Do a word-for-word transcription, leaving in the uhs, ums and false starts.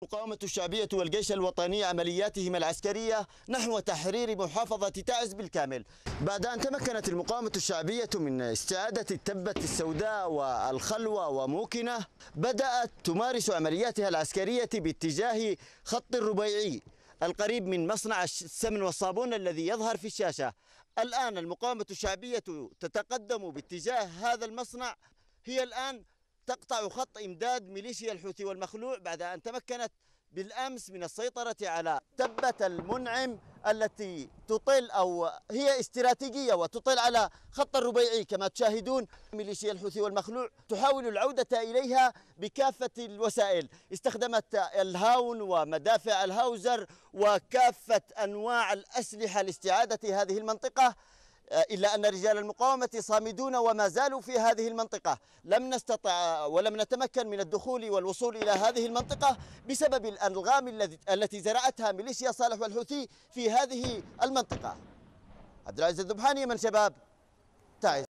المقاومة الشعبية والجيش الوطني عملياتهما العسكرية نحو تحرير محافظة تعز بالكامل، بعد أن تمكنت المقاومة الشعبية من استعادة التبة السوداء والخلوة وموكنة. بدأت تمارس عملياتها العسكرية باتجاه خط الربيعي القريب من مصنع السمن والصابون الذي يظهر في الشاشة. الآن المقاومة الشعبية تتقدم باتجاه هذا المصنع. هي الآن تقطع خط إمداد ميليشيا الحوثي والمخلوع بعد أن تمكنت بالأمس من السيطرة على تبة المنعم التي تطل أو هي استراتيجية وتطل على خط الربيعي كما تشاهدون. ميليشيا الحوثي والمخلوع تحاول العودة إليها بكافة الوسائل، استخدمت الهاون ومدافع الهاوزر وكافة أنواع الأسلحة لاستعادة هذه المنطقة، إلا أن رجال المقاومة صامدون وما زالوا في هذه المنطقة. لم نستطع ولم نتمكن من الدخول والوصول إلى هذه المنطقة بسبب الألغام التي زرعتها ميليشيا صالح والحوثي في هذه المنطقة. عبد العزيز الذبحاني، من شباب تعز.